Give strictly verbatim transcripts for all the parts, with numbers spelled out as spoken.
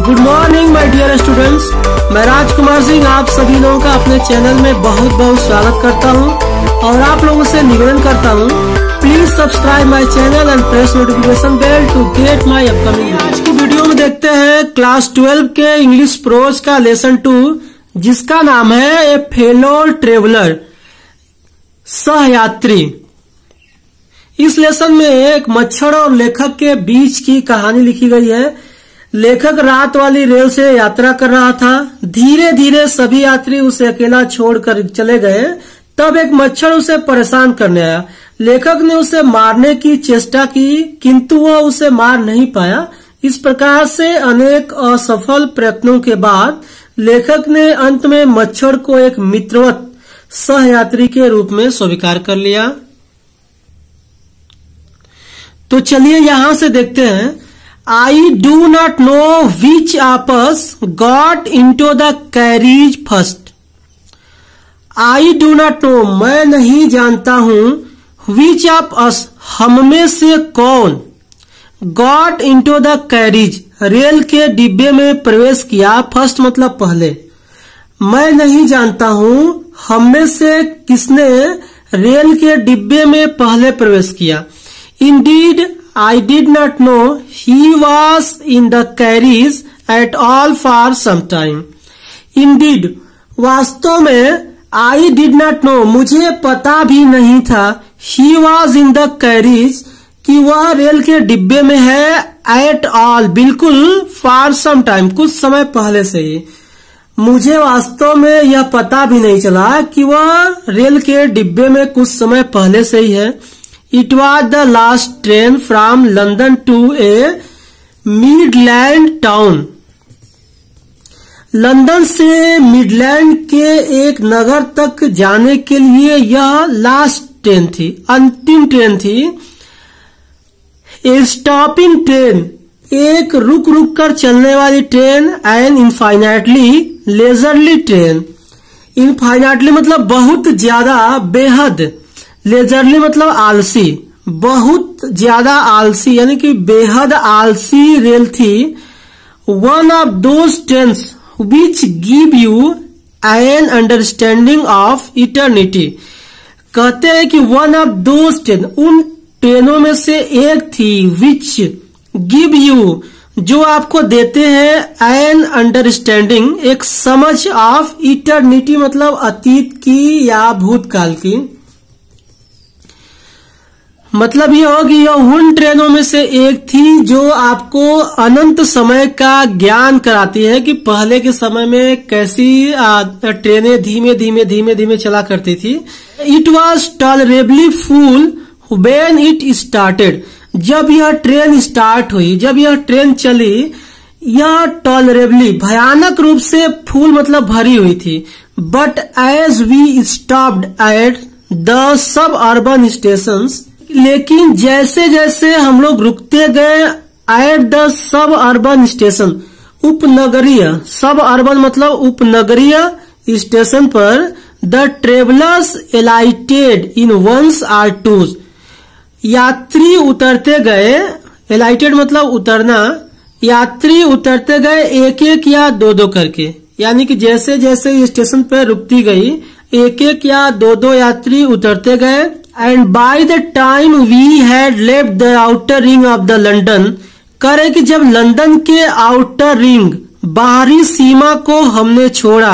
Good morning my dear students, मैं राजकुमार सिंह आप सभी लोगों का अपने चैनल में बहुत बहुत स्वागत करता हूं और आप लोगों से निवेदन करता हूं, please subscribe my channel and press notification bell to get my upcoming. आज की वीडियो में देखते हैं क्लास ट्वेल्व के इंग्लिश प्रोज का लेसन टू, जिसका नाम है ए फेलो ट्रेवलर, सहयात्री। इस लेसन में एक मच्छर और लेखक के बीच की कहानी लिखी गई है। लेखक रात वाली रेल से यात्रा कर रहा था। धीरे धीरे सभी यात्री उसे अकेला छोड़कर चले गए। तब एक मच्छर उसे परेशान करने आया। लेखक ने उसे मारने की चेष्टा की, किंतु वह उसे मार नहीं पाया। इस प्रकार से अनेक असफल प्रयत्नों के बाद लेखक ने अंत में मच्छर को एक मित्रवत सहयात्री के रूप में स्वीकार कर लिया। तो चलिए यहां से देखते हैं। I do not know which of us got into the carriage first. I do not know, मैं नहीं जानता हूं। Which of us, हम में से कौन, got into the carriage, rail के डिब्बे में प्रवेश किया। फर्स्ट मतलब पहले। मैं नहीं जानता हूं हम में से किसने रेल के डिब्बे में पहले प्रवेश किया। Indeed, I did not know he was in the carriage at all for some time. Indeed, वास्तव में I did not know, मुझे पता भी नहीं था, he was in the carriage, कि वह रेल के डिब्बे में है, at all, बिल्कुल, for some time, कुछ समय पहले से ही। मुझे वास्तव में यह पता भी नहीं चला कि वह रेल के डिब्बे में कुछ समय पहले से ही है। It was the last train from London to a Midland town. London से मिडलैंड के एक नगर तक जाने के लिए यह लास्ट ट्रेन थी, अंतिम ट्रेन थी। ए स्टॉपिंग ट्रेन, एक रुक रुक कर चलने वाली train. And infinitely leisurely train. Infinitely मतलब बहुत ज्यादा, बेहद। लेजरली मतलब आलसी, बहुत ज्यादा आलसी, यानी कि बेहद आलसी रेल थी। One of those trains which give you an understanding of eternity. कहते हैं कि वन ऑफ दोज ट्रेन, उन ट्रेनों में से एक थी, विच गिव यू, जो आपको देते हैं एन अंडरस्टैंडिंग, एक समझ ऑफ इटर्निटी मतलब अतीत की या भूतकाल की। मतलब ये हो कि यह उन ट्रेनों में से एक थी जो आपको अनंत समय का ज्ञान कराती है कि पहले के समय में कैसी ट्रेनें धीमे धीमे धीमे धीमे चला करती थी। It was tolerably full when it started, जब यह ट्रेन स्टार्ट हुई, जब यह ट्रेन चली, यह टॉलरेबली भयानक रूप से फुल मतलब भरी हुई थी। But as we stopped at the suburban stations, लेकिन जैसे जैसे हम लोग रुकते गए at the suburban station, उपनगरीय, सब अर्बन मतलब उपनगरीय स्टेशन पर, the travellers alighted in ones or twos, यात्री उतरते गए। एलाइटेड मतलब उतरना, यात्री उतरते गए एक एक या दो दो करके, यानी कि जैसे जैसे स्टेशन पर रुकती गई एक एक या दो दो यात्री उतरते गए। And by the time we had left the outer ring of the London, करे कि जब लंदन के आउटर रिंग, बाहरी सीमा को हमने छोड़ा,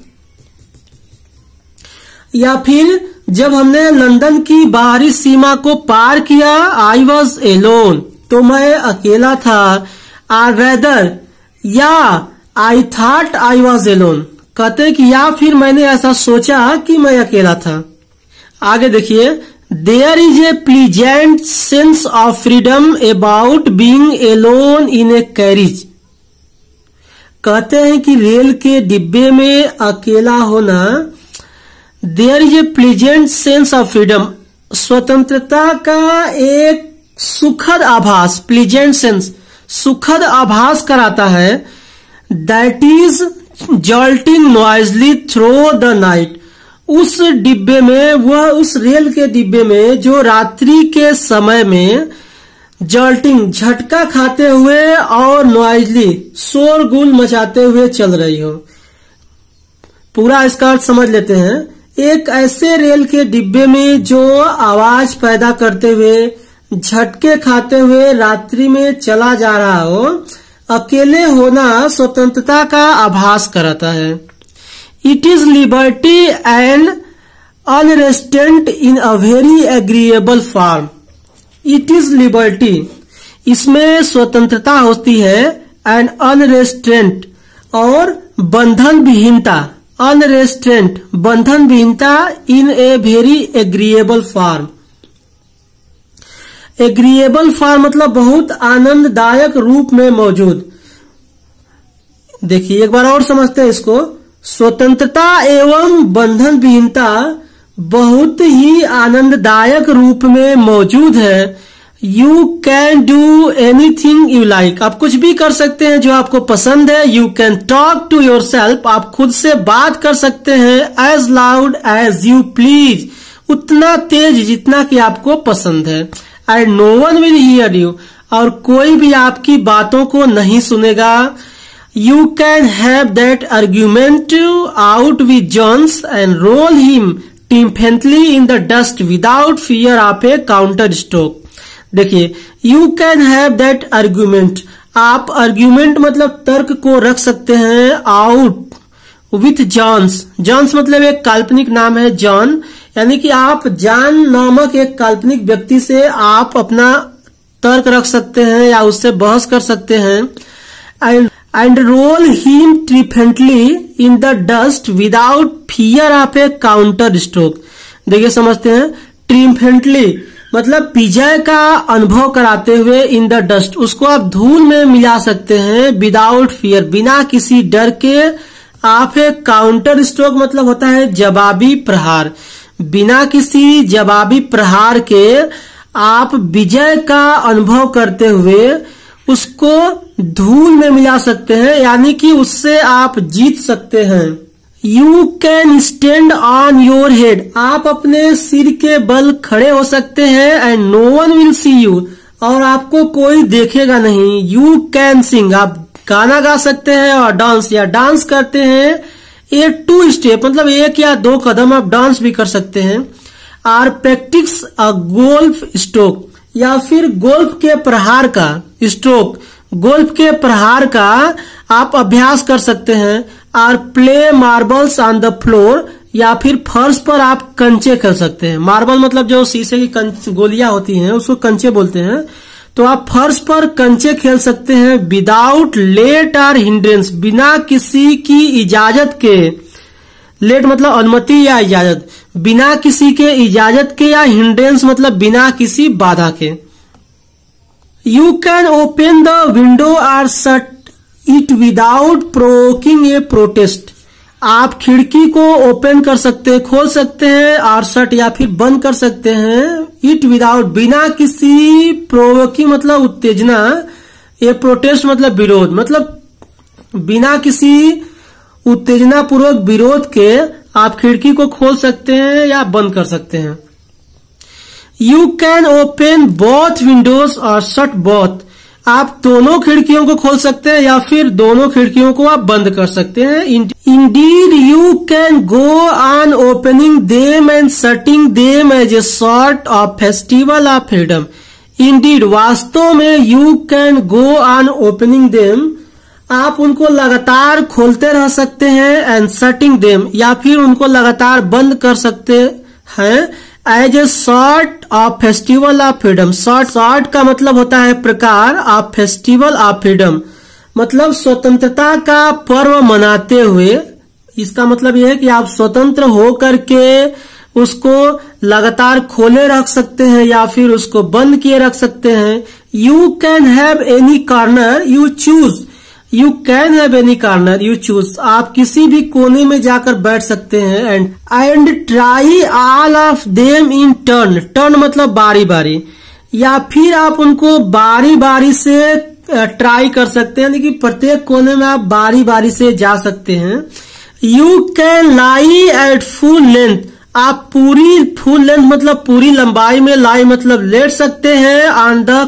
या फिर जब हमने लंदन की बाहरी सीमा को पार किया, I was alone, तो मैं अकेला था। Or rather, या I thought I was alone, कहते कि या फिर मैंने ऐसा सोचा कि मैं अकेला था। आगे देखिए। There is a pleasant sense of freedom about being alone in a carriage. कहते हैं कि रेल के डिब्बे में अकेला होना। There is a pleasant sense of freedom, स्वतंत्रता का एक सुखद आभास, pleasant sense, सुखद आभास कराता है। That is jolting noisily through the night, उस डिब्बे में, वह उस रेल के डिब्बे में जो रात्रि के समय में जॉल्टिंग झटका खाते हुए और नॉइजली शोरगुल मचाते हुए चल रही हो। पूरा इसका अर्थ समझ लेते हैं। एक ऐसे रेल के डिब्बे में जो आवाज पैदा करते हुए झटके खाते हुए रात्रि में चला जा रहा हो, अकेले होना स्वतंत्रता का आभास कराता है। It is liberty and unrestraint in a very agreeable form. It is liberty, इसमें स्वतंत्रता होती है, एंड अनरेस्टेंट और बंधन विहीनता, अनरेस्टेंट बंधन विहीनता, in a very agreeable form. Agreeable form मतलब बहुत आनंददायक रूप में मौजूद। देखिए एक बार और समझते हैं इसको। स्वतंत्रता एवं बंधन विहीनता बहुत ही आनंददायक रूप में मौजूद है। You can do anything you like, आप कुछ भी कर सकते हैं जो आपको पसंद है। You can talk to yourself, आप खुद से बात कर सकते हैं। As loud as you please, उतना तेज जितना कि आपको पसंद है। And no one will hear you, और कोई भी आपकी बातों को नहीं सुनेगा। You can have that argument out with Jones and roll him triumphantly in the dust without fear of a counter stroke। देखिए you can have that argument, आप argument मतलब तर्क को रख सकते हैं out with Johns। Johns मतलब एक काल्पनिक नाम है जॉन, यानी कि आप जॉन नामक एक काल्पनिक व्यक्ति से आप अपना तर्क रख सकते हैं या उससे बहस कर सकते हैं। And and roll him triumphantly in the dust without fear of a counter stroke. देखिए समझते हैं, triumphantly मतलब विजय का अनुभव कराते हुए, इन द डस्ट उसको आप धूल में मिला सकते हैं, विदाउट फियर बिना किसी डर के, ऑफ ए काउंटर स्ट्रोक मतलब होता है जवाबी प्रहार, बिना किसी जवाबी प्रहार के आप विजय का अनुभव करते हुए उसको धूल में मिला सकते हैं, यानी कि उससे आप जीत सकते हैं। You can stand on your head, आप अपने सिर के बल खड़े हो सकते हैं। And no one will see you, और आपको कोई देखेगा नहीं। यू कैन सिंग, आप गाना गा सकते हैं, और डांस या डांस करते हैं। ए टू स्टेप मतलब एक या दो कदम आप डांस भी कर सकते हैं। Or practise a golf stroke, या फिर गोल्फ के प्रहार का स्ट्रोक, गोल्फ के प्रहार का आप अभ्यास कर सकते हैं। Or play marbles on the floor, या फिर फर्श पर आप कंचे खेल सकते हैं। मार्बल मतलब जो शीशे की गोलियां होती हैं उसको कंचे बोलते हैं। तो आप फर्श पर कंचे खेल सकते हैं। विदाउट लेट और हिंड्रेंस, बिना किसी की इजाजत के, लेट मतलब अनुमति या इजाजत, बिना किसी के इजाजत के, या हिंड्रेंस मतलब बिना किसी बाधा के। You can open the window और shut it without provoking a protest, आप खिड़की को ओपन कर सकते हैं, खोल सकते हैं, और शट या फिर बंद कर सकते हैं। इट विदाउट बिना किसी प्रोवोकिंग मतलब उत्तेजना, ए प्रोटेस्ट मतलब विरोध, मतलब बिना किसी उत्तेजना पूर्वक विरोध के आप खिड़की को खोल सकते हैं या बंद कर सकते हैं। You can open both windows और शट बोथ, आप दोनों खिड़कियों को खोल सकते हैं या फिर दोनों खिड़कियों को आप बंद कर सकते हैं। Indeed you can go on opening them and shutting them as a sort of festival of freedom. Indeed वास्तव में, you can go on opening them, आप उनको लगातार खोलते रह सकते हैं। एंड शटिंग देम, या फिर उनको लगातार बंद कर सकते हैं। As a sort of festival of freedom, sort sort का मतलब होता है प्रकार, ऑफ फेस्टिवल ऑफ फ्रीडम मतलब स्वतंत्रता का पर्व मनाते हुए। इसका मतलब यह है कि आप स्वतंत्र हो करके उसको लगातार खोले रख सकते हैं या फिर उसको बंद किए रख सकते हैं। You can have any corner you choose, you can have any corner you choose, आप किसी भी कोने में जाकर बैठ सकते हैं। And and try all of them in turn, turn मतलब बारी बारी, या फिर आप उनको बारी बारी से ट्राई कर सकते हैं, यानी कि प्रत्येक कोने में आप बारी बारी से जा सकते हैं। You can lie at full length, आप पूरी फुल लेंथ मतलब पूरी लंबाई में, लाई मतलब लेट सकते हैं। ऑन द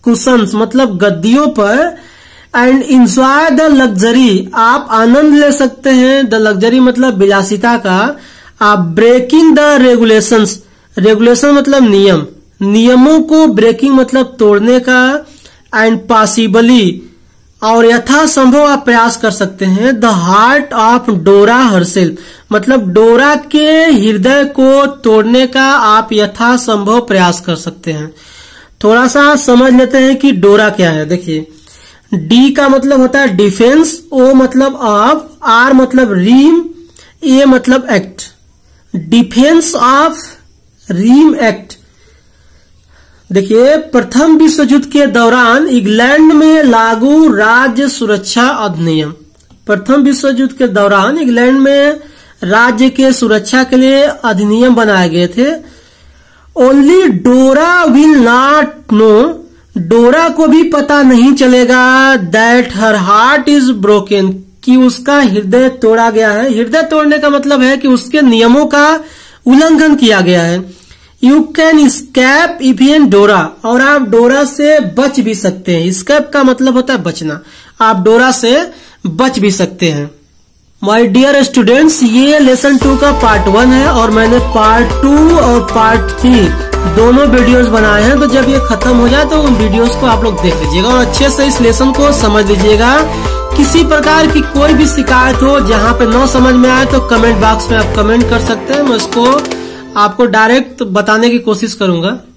कुशंस मतलब गद्दियों पर एंड इंजॉय द लग्जरी, आप आनंद ले सकते हैं। द लग्जरी मतलब विलासिता का। आप ब्रेकिंग द रेगुलेशंस, रेगुलेशन मतलब नियम, नियमों को ब्रेकिंग मतलब तोड़ने का। एंड पॉसिबली और यथासंभव आप प्रयास कर सकते हैं। The heart of Dora herself मतलब डोरा के हृदय को तोड़ने का आप यथासंभव प्रयास कर सकते हैं। थोड़ा सा समझ लेते हैं कि डोरा क्या है। देखिए, डी का मतलब होता है डिफेंस, ओ मतलब ऑफ, आर मतलब रीम, ए मतलब act. Defence of realm act. देखिए, प्रथम विश्व युद्ध के दौरान इंग्लैंड में लागू राज्य सुरक्षा अधिनियम। प्रथम विश्व युद्ध के दौरान इंग्लैंड में राज्य के सुरक्षा के लिए अधिनियम बनाए गए थे। ओनली डोरा विल नॉट नो, डोरा को भी पता नहीं चलेगा that her heart is broken, कि उसका हृदय तोड़ा गया है। हृदय तोड़ने का मतलब है कि उसके नियमों का उल्लंघन किया गया है। यू कैन स्कैप इवन डोरा, और आप डोरा से बच भी सकते हैं। स्कैप का मतलब होता है बचना, आप डोरा से बच भी सकते हैं। माय डियर स्टूडेंट्स, ये लेसन टू का पार्ट वन है और मैंने पार्ट टू और पार्ट थ्री दोनों वीडियोस बनाए हैं। तो जब ये खत्म हो जाए तो उन वीडियोस को आप लोग देख लीजिएगा और अच्छे से इस लेसन को समझ लीजिएगा। किसी प्रकार की कोई भी शिकायत हो, जहाँ पे न समझ में आए तो कमेंट बॉक्स में आप कमेंट कर सकते हैं। मैं उसको आपको डायरेक्ट बताने की कोशिश करूंगा।